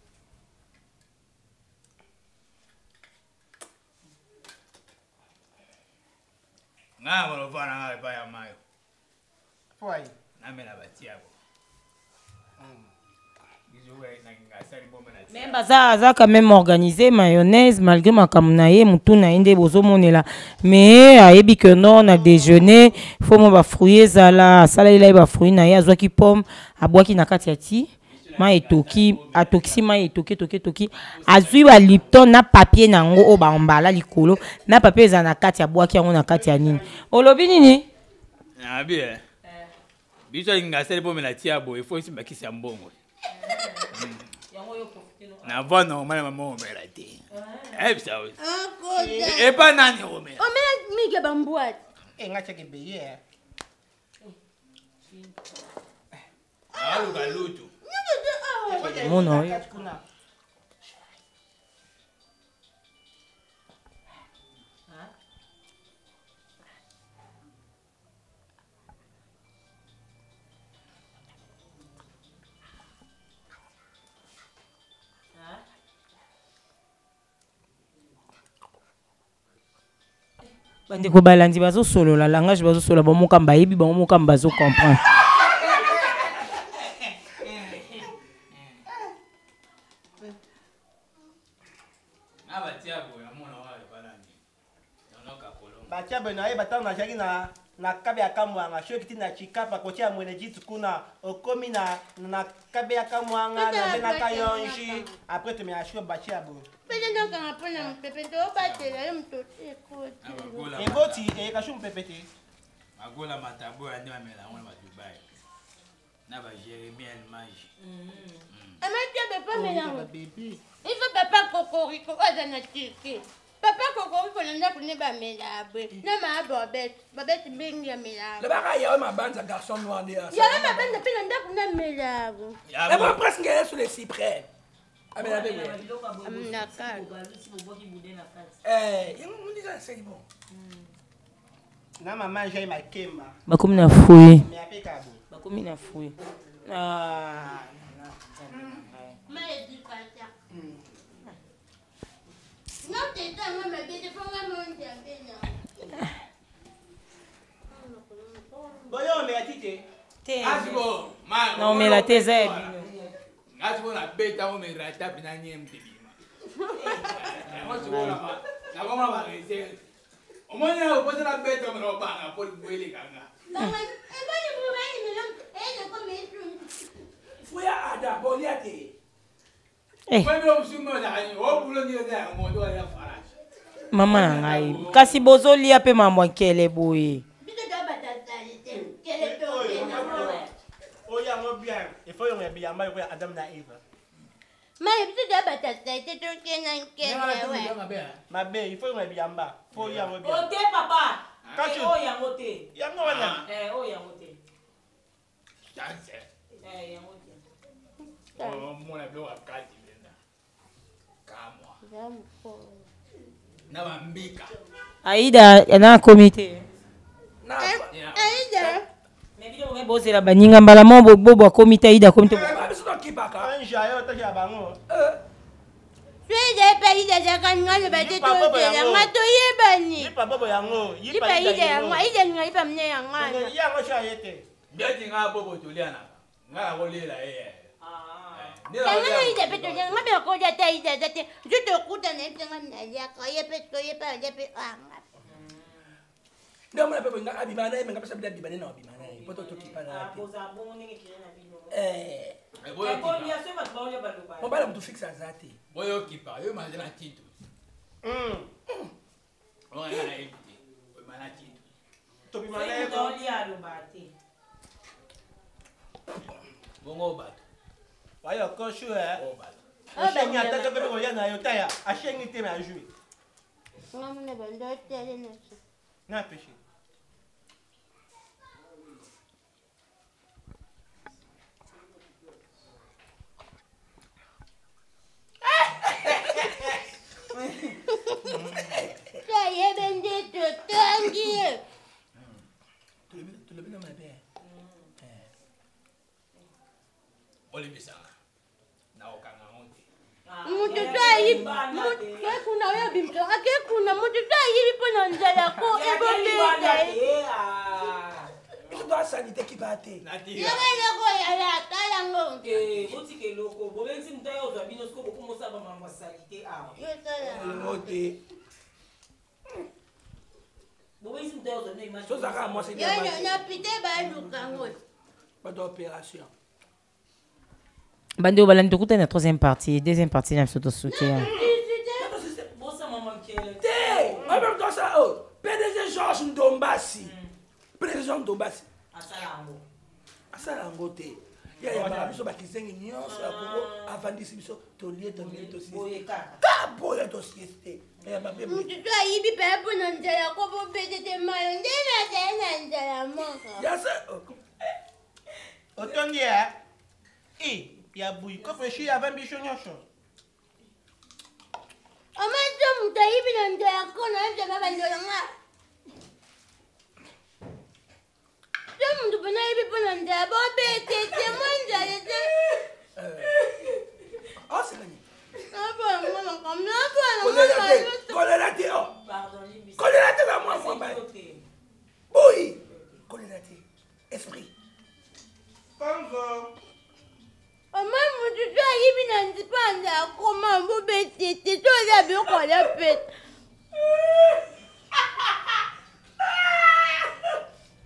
Nga mo fana nga pa ya mayo. Foi. Na me na batia ko. Bizo we na ngasali bomba na. Même baza aza quand même organisé mayonnaise malgré makambo na ye mutu na ye nde bozomonela mais ayebi que non na déjeuner faut mo ba fruit ezala asala ela ba fruit na ye azwaki pomme abwaki na kati ya ti ma etoki atokisi ma etoki toki toki azwi ba lipton na papier nango o ba mbala likolo na papier ezala na kati abwaki yango na kati ya nini olobi nini Na bien. Bizo ngasali bomba na tia bo, il faut isi bakisi ya mbongo. Na vona o mama mo mera te. Eh bisa we. akoda E pa nani o mera. omela mike bambwati Eh, nga cheke beye. Alu ga lutu. mono oyo Kuna. bandeko balandi bazosolola langage bazosolola bamokamba bayebi bango mokamba bazocomprendre Aba tia bo ya mona wa balandi. Nono ka kolomba. Batia beno aye batang na jaki na na kabe akamwanga sho kiti na chikapa kotia mwene jitu kuna okomi na na kabe akamwanga na bena kayonji après tu me achou bachi abo pele ndo kanga pona mpepe to batela yo mtoto ekoti ekoti e kashu mpepete agola matabo ya ndima mela ngona ba Dubai na ba Jeremie Mange amatia bepa mela baby il faut papa kokoriko azana tiki papa kokoriko nanda kune ba mela abwe na ma bobet bobet bengi ya mela le baka ya ma bande garçon noir de ya ma bande pe nanda kune mela abwe et moi presque est sur les cyprès amela bebe amna ka eh on dit ça c'est bon na mama j'ai ma kema bakomi na fouille me apeka bo bakomi na fouille ah ma éducation non t'es dans ma bébé pour moi mon diabète boyo me atite Asibo ma non mais la thèse est bino Asibo na beta o me rata bina nyem tibima Mo sibola ma na goma ba rese Omonya o posa na beta mo ba na pol buele kanga maman et moi je vous vais me l'homme et je comme faut ya ada boliate eh Kwa mimi msumo na ni o bulo ni za mo do ya faraji mama na ngai kasi bozolia pe mambo nkele boye bito do batatalité quel est ton bien oya mo bien il faut yon bien ma ko Adam na Eva ma bito do batatalité to kenan kele ouais ma be il faut yon bien ba faut ya mo bien ote papa Kachu. oh yango te ya mo wana eh oh yango te chance eh yango te o mo na do akati benda kamwa na bambika aida yana komite na aïda mais bino ngai bozela baninga mbala mo bobo akomite aida komite ba biso to kibaka anja yo to ya bango suis des pays de Zakanga le bâti to de nga to yebani yipa bobo yango yipa ide yango ide nga yipa mne yango yango sha yete ndeti nga bobo tuliana nga ngolela eh Kanga na ide peto nga be ko jata ide jate juto kuta na ide nga na ya ko ye peto ye pa ye pe anga ndio mwana pepe nga abimana ye nga pesa bila bibane na abimana ye poto to kipana eh on va la fixe azate boyo kipa yo mazana titu mm o ya na ebiti o mana titu to bi mala ko bongo bato wayo ko shu eh o bato ashengi ataka ko ya na yo taya ashengi te ma jouer nga mne bando tele na na péché ça y est bendito tranquille tu le bien ma bien olibisa na okanga monte mutu twayi ke kuna yo bimto ake kuna mutu twayi pona nzala ko ebobeta biso to asanite kibate natia yele ko ya la kala ngo Eh, otike loko bobenzi mutayo ozwa bino siko bokomosa bamambo salite awa yo sala ngote bobenzi mutayo ozwa bino image so zaka moi c'est yo na na pite ba luka ngo pas d'opération bande obalandi tokuta na troisième partie deuxième partie na biso tosoutien bosa mama nkele te en même temps ça oh P D G Georges Ndombasi P D G Georges Ndombasi asala yango asala yango te ya ya ba biso bakizengi nyonso ya Congo avandisi biso tolie tolie boye tosie kaka ka boya dossier te ya ba be mutu twayi bi pe pona nzala ko bobeta mayo ndena tena nzala moko ya sa otondi eh eh ya bui ko pe shi ya bicho nyosho amazo mutu ayi bi nzala ko na nzala bandola nga so mutu pona ayi bi pona nzala bobeta te mo nzala te oh c'est gagné abo ngoma kamna abo kolela te ngoma kolela te oh pardon libisa kolela te ba moi moi ba oui kolela te esprit kongo Oma mutu twayi bi na nzipanda akoma bobeta te to za bi ko la pet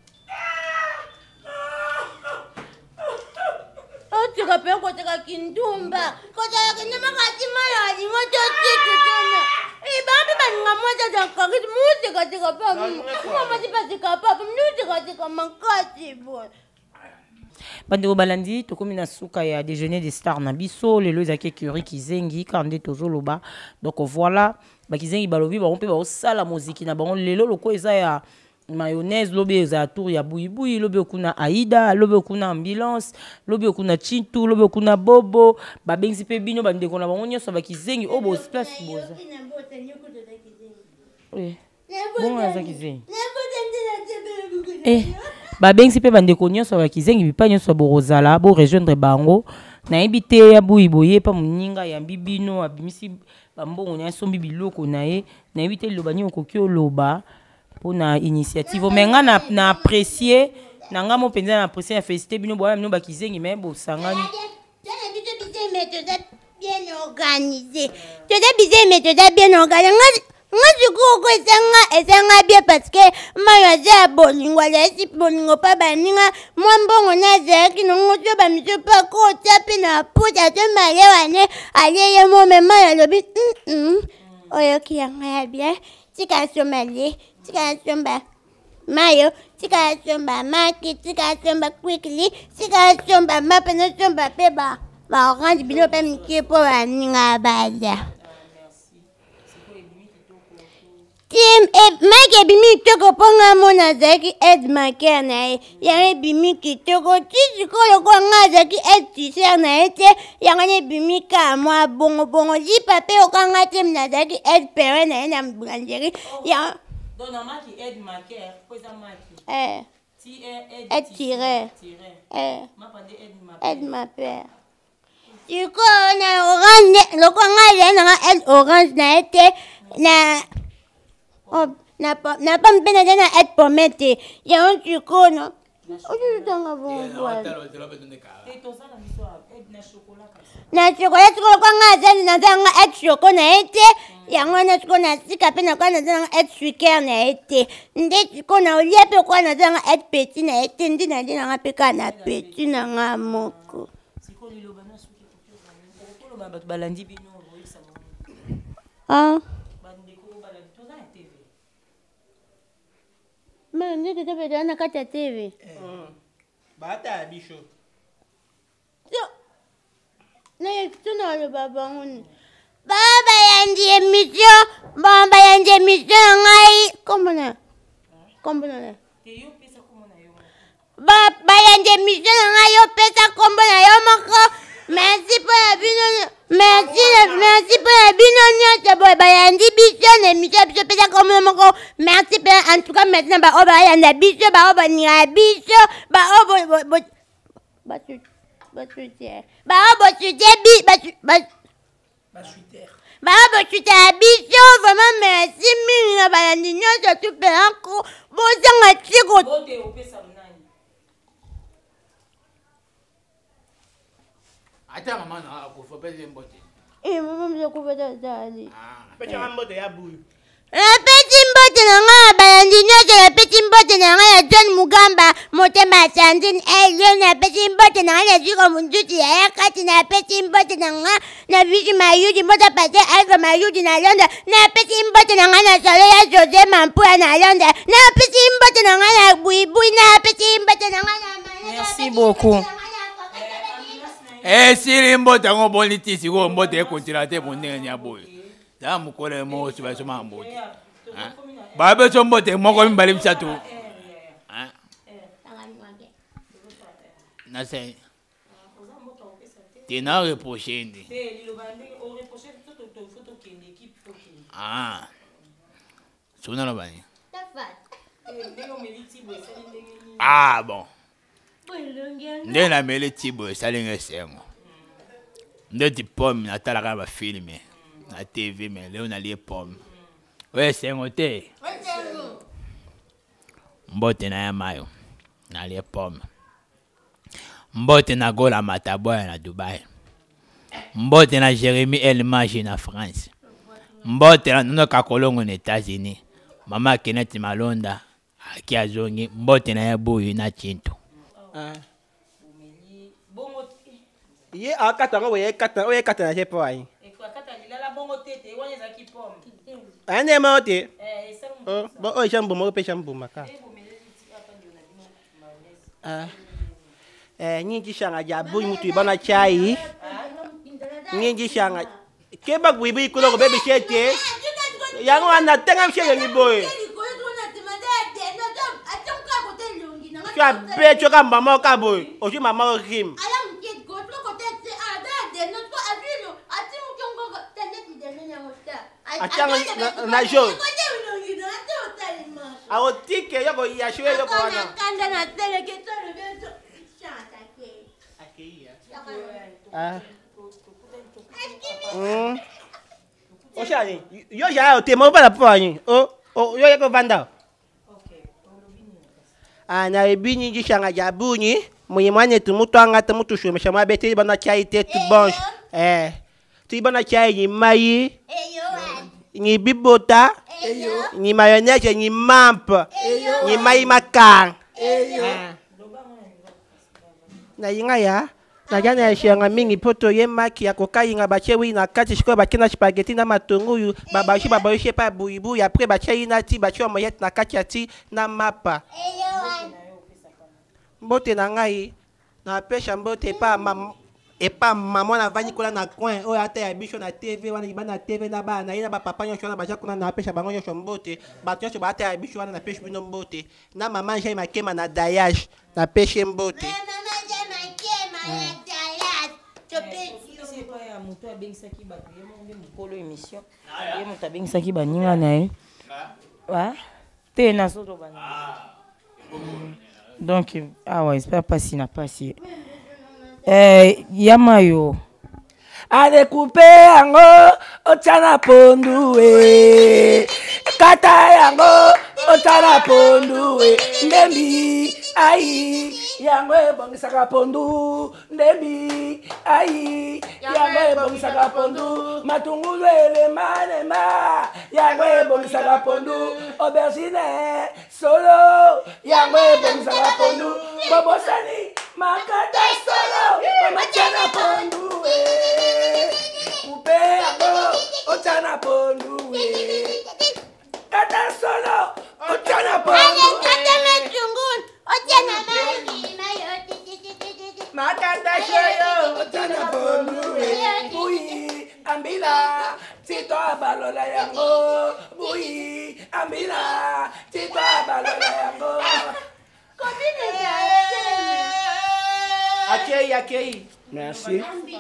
musique pe koteka kindumba koteka kindumba kati mala lingo to tiku tena e ba pe ba nga moja da kari musique tika pa mo ba ti pa tika pa musique tika mankati bo bandeko balandi tokomi na suka ya déjeuner des stars na biso lelo ezaki ekuri kizengi kande tozoloba donc voilà bakizengi balobi bango mpe baosala moziki na bango lelo loko eza ya mayonnaise lobi eza ya tour ya buibui lobi okuna aida lobi okuna ambulance lobi okuna chintu lobi okuna bobo babengisi mpe bino bandeko na bango nyonso bakizengi oyo bosplace boza bongo aza kizengi eh babengisi mpe bandeko nyonso bakizengi bipa nyonso borozala bo rejoindre bango nayebi te ya buyi boye pa moninga yambi bino abimisi bambongo na sombi biloko na ye nayebi te liloba nini okoki oloba mpona initiative me nga na, na apprécier na nga mo mpenza na apprécier na félicité bino boya bino bakizengi me bosangani bien organisé toza bizé mais toza bien organisé nga sikoyo esanga esanga bien parce que mayo aza ya bolingo azalaki bolingo mpa baninga mwa mbongo na azalaki nango so bamiso mpa kotia mpe na puta to male wane aleye mo me mayo alobi oyoki yanga ya bien tika asomba le tika asomba mayo tika asomba maki tika asomba quickly tika asomba mape nosomba mpe ba baorange bino mpe mike mpo baninga baza Tim e Mike ebimi kitoko ponga mona zaki Ed Maker na ye yango ebimi kitoko ti sikolo kwa nga zaki Ed Tisser na ye te yango ebimi ka mwa bongo bongo lipa pe okanga te mna zaki Ed Perrin na ye na boulangerie yango donc Mike Ed Maker poza Mike eh Ed Tisser eh Ed Maker sikolo na orange loko nga ye na Ed orange na ye te na oh na pa na pa mpena na et pomete ya un chikono oju tanga bongo na chocolate ko kwa nga zani na zanga et chocolat na ete ya ngwana chiko na sika pe na kwa na zanga et sucre na ete nde chiko na olia pe kwa na zanga et petit na ete ndi na ndi na pe ka na petit na nga moko siko liloba na suki ko ko ba balandi bino roisa ah mais ndio tutabe na kati ya T V. Bata ya bisho. Yo. Na tuna le baba ngoni. Baba yandi emission, baba yandi emission ngai. Comment na? Comment na? Te yo pesa comment na yo. Baba yandi emission ngai yo pesa comment na yo moko. Merci pour la bino. Merci, merci pour la bino. Baba yandi biso emission biso pesa comment moko. Merci en tout cas maintenant ba oba yanda biso ba oba ni biso ba oba ba ba tu ba tu ba oba tu debi ba ba ba chuter ba oba tu biso vraiment merci mille ba yandi nyoso tu pe anko bo zanga tiko bote opesa mnani ata mama na ko fo pele mbote eh mama mzo ko beta dali Ah, pecha mbote ya buyu. La petite mbote na nga bayandi nyoso la petite mbote na nga ya John Mugamba motema Sandine elio na petite mbote na nga ya Jiko Munduti ya yakati na petite mbote na nga na Vigi Mayudi mbota pate Alva Mayudi na Londres na petite mbote na nga na Salo ya Jose Mampua na Londres na petite mbote na nga na Buibui na petite mbote na nga na merci beaucoup eh siri mbote ngo boniti siko mbote e kontira te bonne nya boy da mukole mo so ba so mambote ba be so mbote mo ko mbali msatu ah na sai tina reprocher ndi ah sona la bani ah bon nde na mele tibo esalinga esengo nde ti pomme natalaka bafilme na T V me leo nalie pomme oyo esengo te mbote na ya mayo nalie pomme mbote na gola mataboya na Dubai mbote na Jérémy Elmagi na France mbote na nono kakolongo na États-Unis mama Kenneth Malonda aki azongi mbote na ya buyu na Chintu bongo Ye a katanga we katanga we katanga je po ai. E kwa katanga lila bongo tete wanye za kipom. Ane mote. Eh, isa Oh, bo o jambo mo pe jambo maka. Ah. Eh, nyingi shanga jabu mutu ibana chai. Nyingi shanga. Keba gwibi kulo ko bebe chete. Yango anda tenga mshege ni boy. Tu as bête comme maman kaboy. Aujourd'hui maman rime. Atanga na jo. Awo tike yoko yashwe yoko wana. Kanda na tele ke to le beto. Chanta ke. Ah. Hmm. O shani, yo ya o te mo para po ani. O o yo yako vanda. Ana ebini jishanga jabuni. Mwenye mwane tumutu anga tumutu shume shama bete bana chai te tu bonge. Eh. Tu bana chai ni mai. Ni bibota. Ni mayonnaise ni mampe. Ni mai makang. Na yinga ya. Na jana ya shanga mingi poto ye maki ya kokai nga bache wi na kati shiko bakina spaghetti na matungu baba shi baba shi pa buibu ya après bache ina ti bache moyette na kati ya ti na mapa. Mbote na ngai na pesha mbote pa mam e pa maman na vani kola na coin o ata ya bicho na T V wana ibana T V na ba na ina ba papa nyosho na bacha kuna na pesha bango nyosho mbote ba nyosho ba ata ya bicho wana na pesha bino mbote na mama jai makema na dayage na peshe mbote. Donc, ah ouais, j'espère pas si n'a pas si. Eh, Yamayo. Allez couper yango, otana ponduwe. Kata yango, otana ponduwe. Ndembi, ai. Yango ebongisaka pondu. Ndembi, ai. Yango ebongisaka pondu. Matungulu elema nema. Yango ebongisaka pondu. Aubergine, solo. Yango ebongisaka pondu. Bobosani, makata solo. Mamachana pondu. Coupe yango, otana pondu. Kata solo, otana pondu. Makanda shoyo, otana pondu. Bui, ambila, tito abalola yango. Bui, ambila, tito abalola yango. Akei, akei. Merci.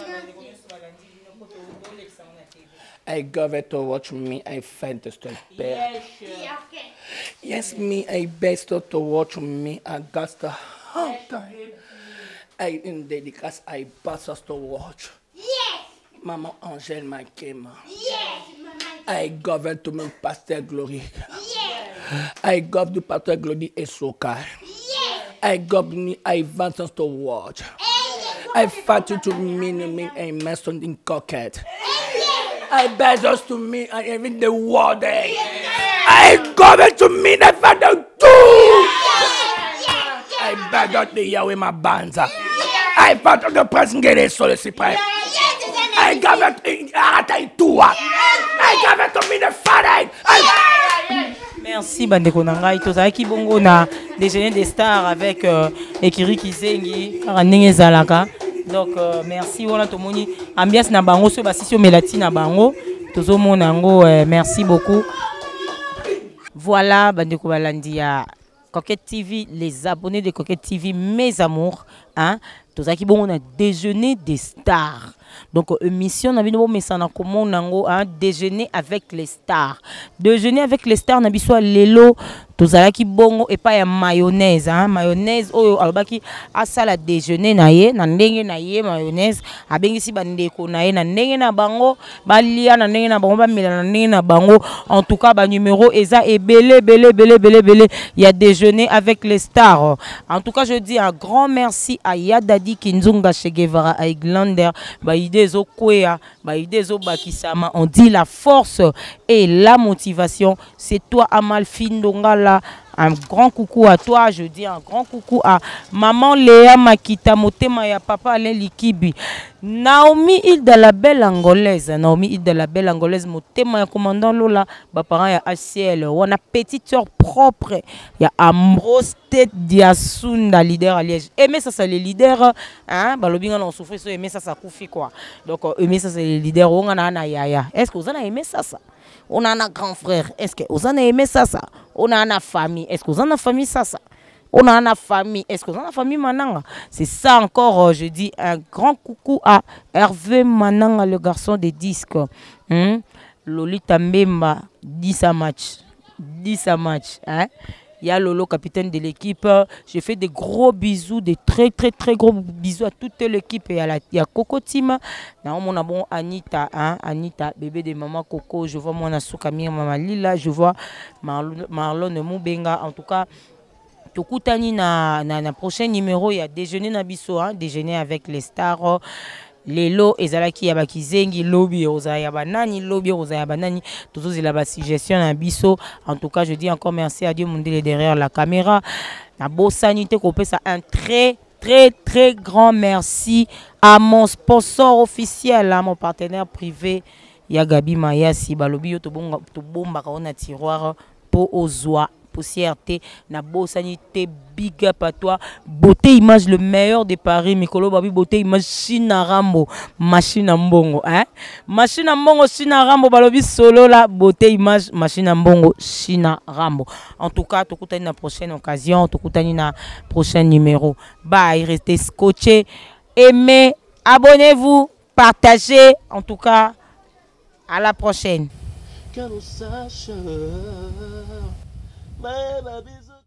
I got to watch me. I find the story. Yes, yes, me. I best to watch me. I got the time. I in dedicace. I pass us to watch. Yes. Mama Angel Makema. Yes, I govern to me Pastor Glory. yes, I govern to Pastor Glory Esoka. yes. I govern. I advance us to watch. I fight you to me, me, a mason in cocket. I beg us to me, and even the word. I govern to me that father too. I beg out the Yahweh my banza. I fight on the person get a solicitor. I govern to Ataïtua. I govern to me the father. Merci Bandeko Nangai. Tozaki bongo na déjeuner des stars avec euh, Ekiri Kizengi, Karandenge Zalaka. Donc euh, merci wala tomoni ambiance na bango so basisio melati na bango. Tozo monango euh, merci beaucoup. Voilà Bandeko Balandia. Coquette T V, les abonnés de Coquette T V, mes amours, hein. Tozaki bongo na déjeuner des stars. Donc émission na bino mesana comment nango hein, déjeuner avec les stars. Déjeuner avec les stars na biso lelo tozalaki bongo et pas ya mayonnaise hein, mayonnaise oyo alobaki asala déjeuner na ye na ndenge na ye mayonnaise abengisi bandeko na ye na ndenge na bango balia na ndenge na bango bamela na ndenge na bango. En tout cas ba numéro eza ebele bele bele bele bele ya déjeuner avec les stars. En tout cas je dis un grand merci à Yadadi Kinzunga Che Guevara à Iglander ba idée zo kwea ba idée zo bakisama. On dit la force et la motivation c'est toi Amalfine Dongala. Un grand coucou à toi, je dis un grand coucou à maman Léa Makita Motema ya papa Alain Likibi. Naomi il de la belle angolaise, Naomi il de la belle angolaise, mon thème ya commandant Lola, ba parents ya H C L, on a petite sœur propre, ya Ambrose Tête Diasunda leader à Liège. Aimer ça c'est les leaders hein, ba lobinga on souffre so aimer ça ça koufi quoi. Donc aimer ça c'est les leaders on a na yaya. Est-ce que vous en avez aimé ça ça? On a un grand frère, est-ce que vous en avez aimé ça ça? On a une famille, est-ce que vous en avez famille ça ça? On a une famille. Est-ce que vous avez une famille Mananga? C'est ça encore, je dis un grand coucou à Hervé Mananga, le garçon des disques. Hmm? Lolita Mbemba, dix à match. dix à match. Hein? Il y a Lolo, capitaine de l'équipe. Je fais des gros bisous, des très très très gros bisous à toute l'équipe. Il y a, la, il y a Coco Tima. On a bon Anita, hein? Anita, bébé de maman Coco. Je vois mon Asukami, maman Lila. Je vois Marlon, Marlon Moubenga. En tout cas, Tokutani na na na prochain numéro il y a déjeuner na biso hein, déjeuner avec les stars lelo ezalaki ya bakizengi lobby ozaya banani lobby ozaya banani tous la ba suggestion na biso. En tout cas je dis encore merci à Dieu Mondele derrière la caméra na bosanité ko pesa un très très très grand merci à mon sponsor officiel à mon partenaire privé ya Gabi Mayasi balobi yo to bonga to bomba ka na tiroir po ozwa poussière na bosanité big up à toi beauté image le meilleur de Paris Mikolo babi beauté image China Rambo machine mbongo hein machine mbongo China Rambo balobi solo la beauté image machine mbongo China Rambo. En tout cas tokutani na prochaine occasion tokutani na prochain numéro. Bye, restez scotché, aimez, abonnez-vous, partagez. En tout cas à la prochaine. Que nous sachions. My baby.